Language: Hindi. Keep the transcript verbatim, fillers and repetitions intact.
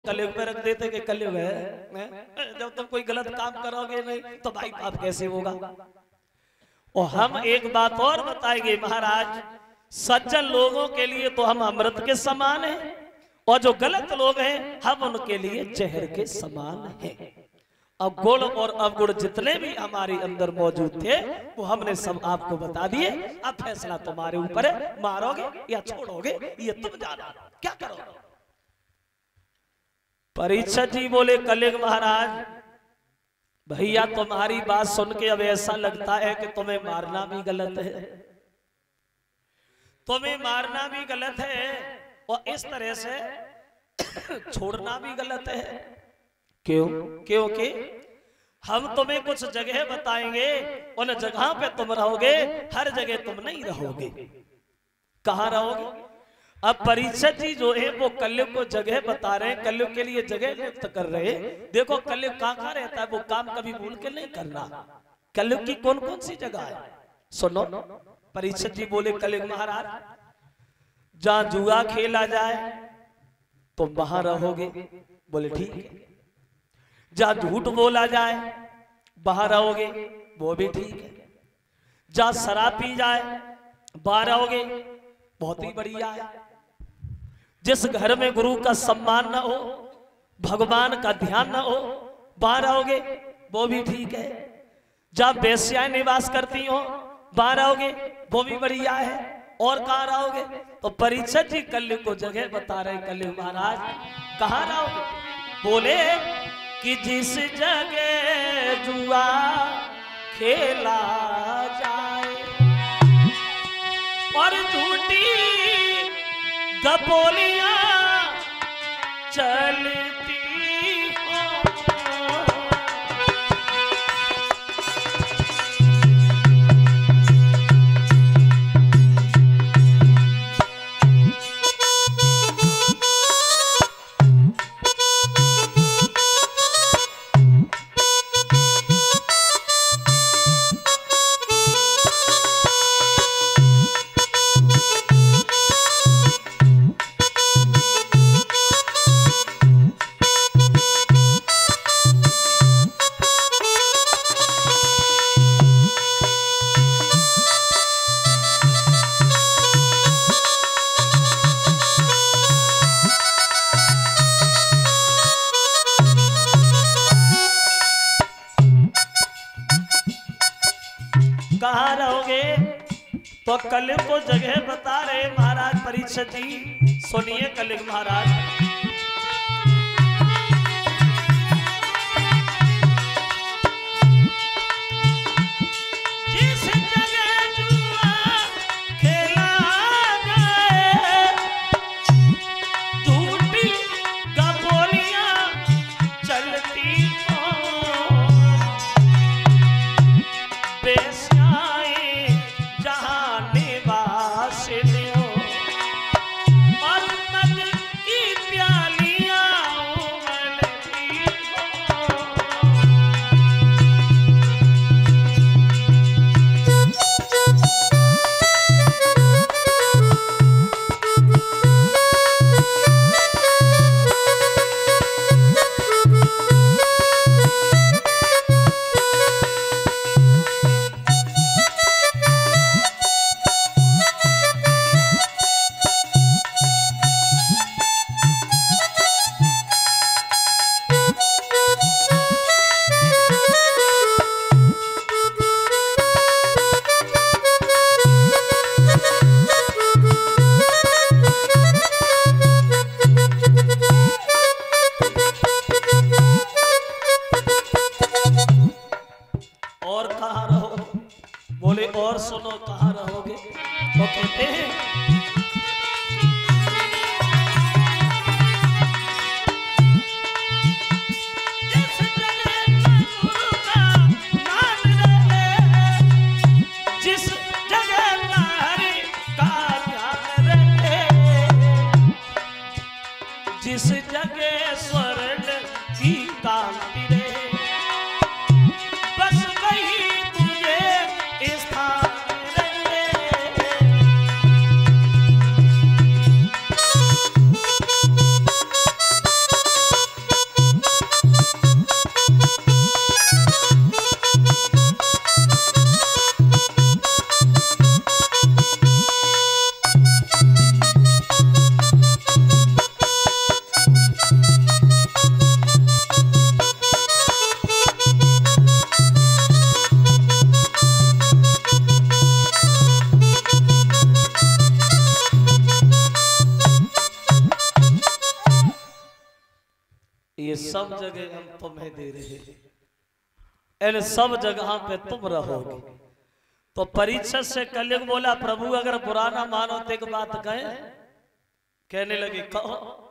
कलयुग में रख देते कि कलयुग है, जब तुम कोई गलत काम करोगे नहीं तो भाई पाप कैसे होगा। और हम एक बात और बताएंगे महाराज, सज्जन लोगों के लिए तो हम अमृत के समान हैं और जो गलत लोग हैं हम उनके लिए जहर के समान हैं। अब गुण और अवगुण जितने भी हमारे अंदर मौजूद थे वो हमने सब आपको बता दिए। अब फैसला तुम्हारे ऊपर है, मारोगे या छोड़ोगे ये तुम जानो, क्या करोगे। परीक्षित जी बोले कलियुग महाराज भैया तुम्हारी बात सुन के अब ऐसा लगता है कि तुम्हें मारना भी गलत है, तुम्हें मारना भी गलत है और इस तरह से छोड़ना भी गलत है। क्यों? क्योंकि हम तुम्हें कुछ जगह बताएंगे, उन जगह पे तुम रहोगे, हर जगह तुम नहीं रहोगे। कहाँ रहोगे? अब परीक्षित जी जो है वो कलयुग को जगह बता रहे हैं, कलयुग के लिए जगह नियुक्त कर रहे हैं। देखो कलयुग कहाँ कहाँ रहता है, वो काम कभी भूल के नहीं करना। कलयुग की कौन कौन सी जगह है सुनो। परीक्षित जी बोले कलयुग महाराज जहां जुआ खेला जाए तुम तो वहां रहोगे। बोले ठीक है। जहां झूठ बोला जाए वहां रहोगे, वो भी ठीक है। जहां शराब पी जाए वहां रहोगे, बहुत ही बढ़िया है। जिस घर में गुरु का सम्मान न हो, भगवान का ध्यान न हो, वहां रहोगे, वो भी ठीक है। जहां वेश्याएं निवास करती हो वहां रहोगे, वो भी बढ़िया है। और कहाँ रहोगे? तो परीक्षित जी कलयुग को जगह बता रहे। कलयुग महाराज कहाँ रहोगे? बोले कि जिस जगह जुआ खेला जाए और झूठी गपोलियां चलती हो। कहाँ रहोगे? तो कलयुग को जगह बता रहे महाराज परीक्षित जी। सुनिए कलयुग महाराज जिस जगह जुआ खेला जाए, झूठी गपोलियां चलती हो, जहां निवास हो और मद की प्याली सब जगह हम तुम्हें दे रहे हैं, इन सब जगह पे तुम रहोगे। तो परीक्षित से कलयुग बोला प्रभु अगर बुरा ना मानो तो एक बात कहे, कहने लगी कहो।